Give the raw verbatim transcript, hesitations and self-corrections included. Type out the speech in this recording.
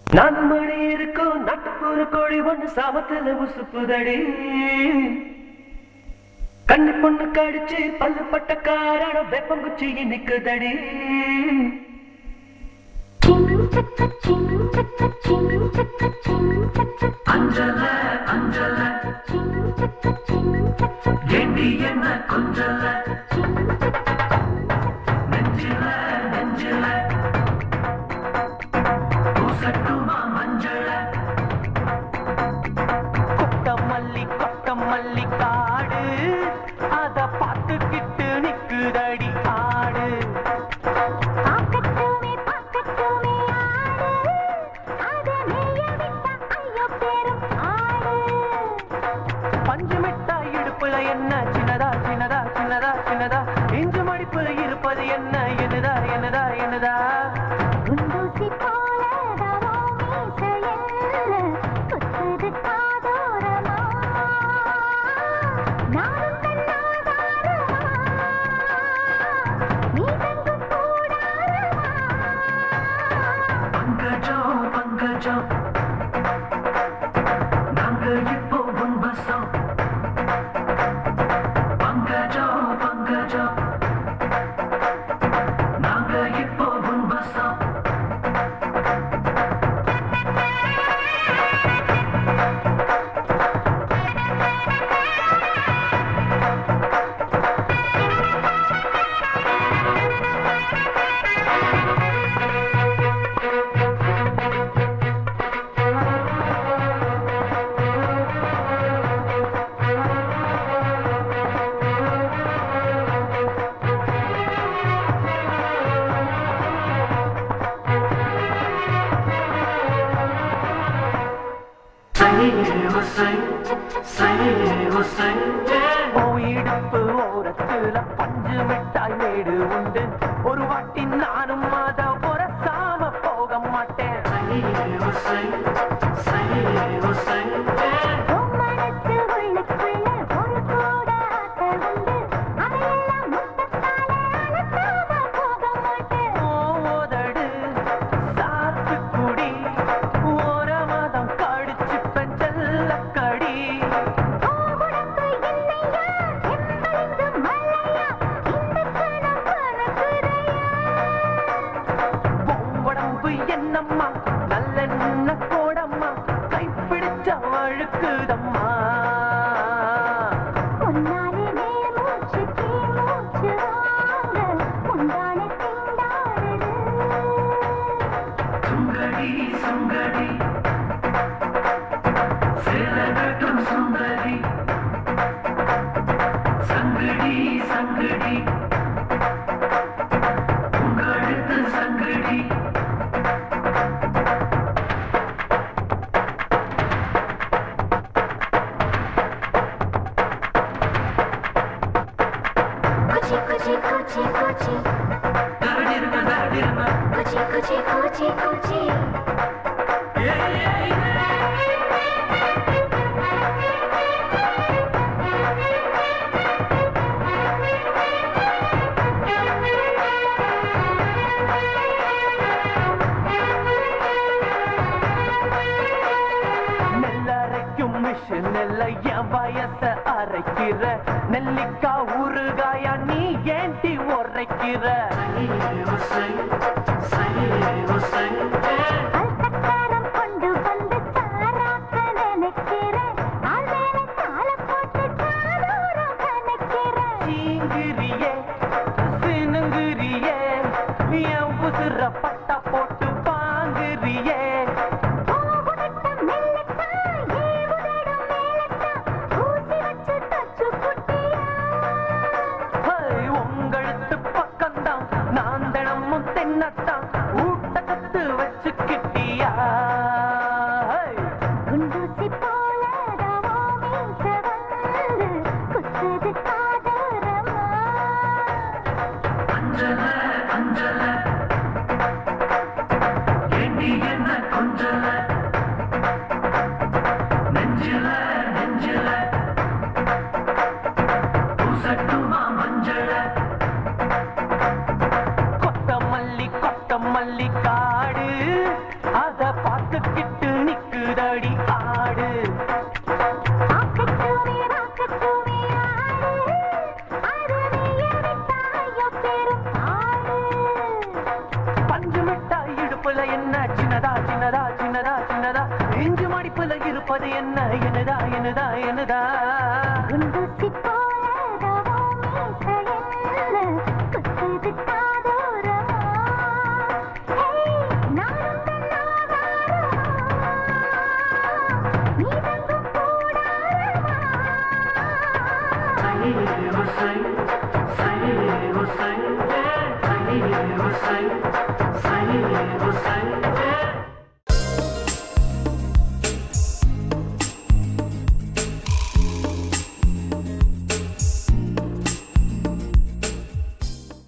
நான் மணி இருக்கும் நட்புற கோழி ஒண்ணு சாமத்துல உசுப்புதடி கண்ணு பொண்ணு கடிச்சு பல்லு பட்ட காரண வெப்பம் குச்சி நிக்குதடி அஞ்சல அஞ்சல ஏண்டி என்ன கொஞ்சல நெஞ்சில நெஞ்சில பூசட்டுமா மஞ்சள கொட்டமல்லி கொட்டமல்லி காடு அத பார்த்துக்கிட்டு நிக்குதடி ஆடு பஞ்சு மிட்டாய் இடுப்புல என்ன சின்னதா சின்னதா சின்னதா சின்னதா இஞ்சு மடிப்புல இருப்பது என்ன என்னதா என்னதா என்னதா பங்கஜம் பங்கஜம் நாங்க இப்போ உன்பசம் பங்கஜம் பங்கஜம் நாங்க இப்போ உன்பசம் இடுப்பு ஓரத்துல பஞ்சு மிட்டாய் மேடு உண்டு ஒரு வாட்டி நானும் அத உரசாம போக மாட்டேன் என்னம்மா நல்லெண்ண கோடம்மா கைப்பிடிச்ச வழுக்குதம்மா சுங்கடி சுங்கடி சேலகட்டும் சுந்தரி சங்கடி சங்கடி உங்களுக்கு சங்கடி Kuchi kuchi kuchi Daradirma daradirma Kuchi kuchi kuchi kuchi Yeah yeah yeah நெல்லரைக்கும் மிஷின் நெல்லை என் வயச அரைக்கிற நெல்லிக்கா ஊறுகாயா நீ ஏண்டி உரைக்கிற அல்சக்காரம் கொண்டு வந்து சாராக்க நினைக்கிறேன் ஆளேல கால போட்டு காதோரம் கணக்கிறேன் சீங்கிரியே சினுங்கிரியே என் உசுர பட்டா போட்டு வாங்குறியே உங்களுக்கு பக்கம்தான் நான் தினமும் தென்னத்தான் ஊட்டக்கத்து வச்சுக்கிட்டியா குண்டூசி போலதவோ மீச வந்து குத்துது காதோரமா அஞ்சல அஞ்சல ஏண்டி என்ன கொஞ்சல நெஞ்சில நெஞ்சில பூசட்டுமா மஞ்சள கொட்டமல்லி கொட்டமல்லி காடு அத பார்த்து சின்னதா சின்னதா சின்னதா இஞ்சு மடிப்புல இருப்பது என்ன என்னதா என்னதா என்னதா குண்டூசி போலதவோ மீசையல்ல குத்துது காதோரமா ஹே நானும் தன்னாதாரமா நீ தங்கும் கூடாரமா சையே ஓ சை சையே ஓ சை சையே ஓ சை